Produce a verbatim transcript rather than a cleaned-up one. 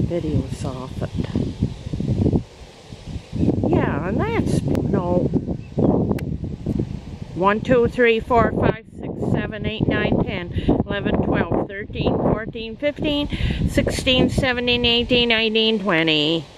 video softened. Yeah, and that's, no. one, two, three, four, five, six, seven, eight, nine, ten, eleven, twelve, thirteen, fourteen, fifteen, sixteen, seventeen, eighteen, nineteen, twenty.